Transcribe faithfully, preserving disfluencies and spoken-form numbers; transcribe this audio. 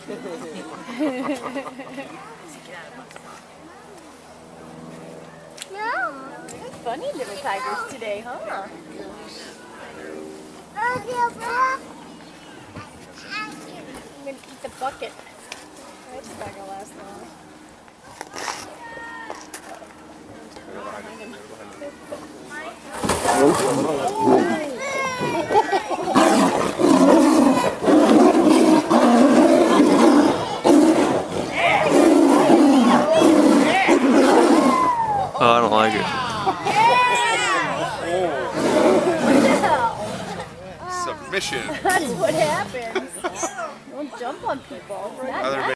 Funny little tigers today, huh? I'm gonna eat the bucket. That's not gonna last long. Oh, I don't like it. Submission. That's what happens. Don't jump on people. Not